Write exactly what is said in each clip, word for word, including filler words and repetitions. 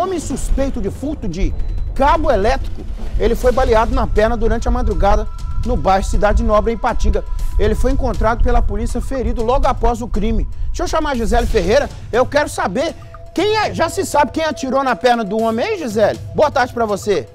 homem suspeito de furto de cabo elétrico, ele foi baleado na perna durante a madrugada no bairro Cidade Nobre, em Ipatinga. Ele foi encontrado pela polícia ferido logo após o crime. Deixa eu chamar a Gisele Ferreira, eu quero saber quem é, já se sabe quem atirou na perna do homem, hein, Gisele? Boa tarde pra você.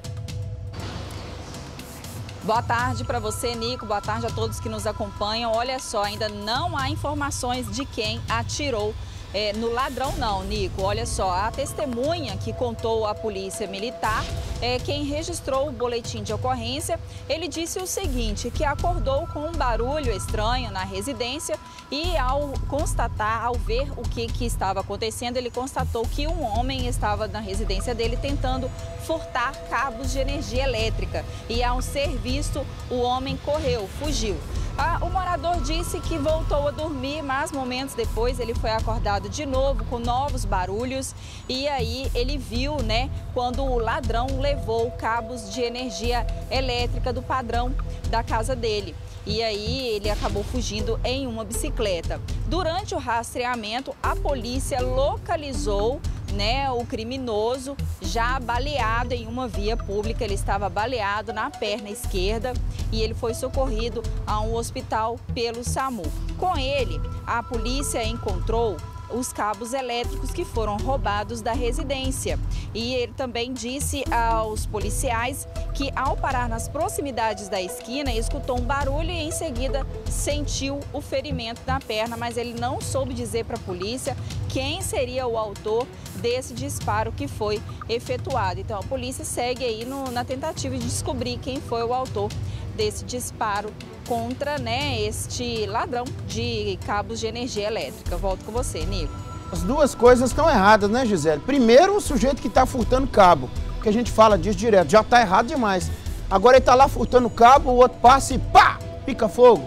Boa tarde para você, Nico. Boa tarde a todos que nos acompanham. Olha só, ainda não há informações de quem atirou é, no ladrão não, Nico. Olha só, a testemunha que contou à polícia militar, é, quem registrou o boletim de ocorrência, ele disse o seguinte, que acordou com um barulho estranho na residência e ao constatar, ao ver o que, que estava acontecendo, ele constatou que um homem estava na residência dele tentando furtar cabos de energia elétrica. E ao ser visto, o homem correu, fugiu. Ah, o morador disse que voltou a dormir, mas momentos depois ele foi acordado de novo com novos barulhos e aí ele viu, né, quando o ladrão levou cabos de energia elétrica do padrão da casa dele. E aí ele acabou fugindo em uma bicicleta. Durante o rastreamento, a polícia localizou, né, o criminoso já baleado em uma via pública. Ele estava baleado na perna esquerda e ele foi socorrido a um hospital pelo SAMU. Com ele, a polícia encontrou os cabos elétricos que foram roubados da residência. E ele também disse aos policiais que ao parar nas proximidades da esquina, escutou um barulho e em seguida sentiu o ferimento na perna, mas ele não soube dizer para a polícia quem seria o autor desse disparo que foi efetuado. Então a polícia segue aí no, na tentativa de descobrir quem foi o autor desse disparo contra, né, este ladrão de cabos de energia elétrica. Volto com você, Nico. As duas coisas estão erradas, né, Gisele? Primeiro, o sujeito que está furtando cabo, que a gente fala disso direto, já está errado demais. Agora ele está lá furtando cabo, o outro passa e pá, pica fogo.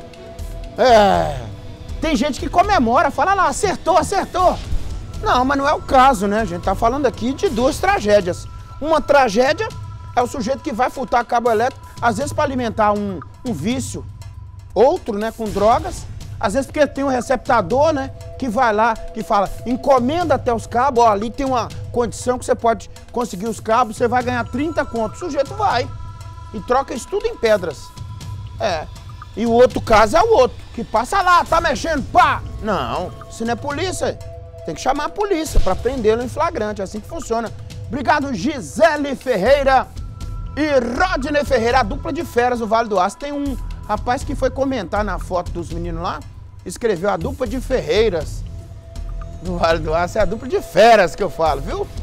É, tem gente que comemora, fala lá, acertou, acertou. Não, mas não é o caso, né? A gente está falando aqui de duas tragédias. Uma tragédia é o sujeito que vai furtar cabo elétrico, às vezes para alimentar um, um vício. Outro, né, com drogas, às vezes porque tem um receptador, né, que vai lá, que fala, encomenda até os cabos, ó, ali tem uma condição que você pode conseguir os cabos, você vai ganhar trinta contos. O sujeito vai e troca isso tudo em pedras. É. E o outro caso é o outro, que passa lá, tá mexendo, pá! Não, se não é polícia, tem que chamar a polícia para prendê-lo em flagrante, é assim que funciona. Obrigado, Gisele Ferreira e Rodney Ferreira, a dupla de feras do Vale do Aço. Tem um rapaz que foi comentar na foto dos meninos lá, escreveu a dupla de Ferreiras do Vale do Aço, é a dupla de feras que eu falo, viu?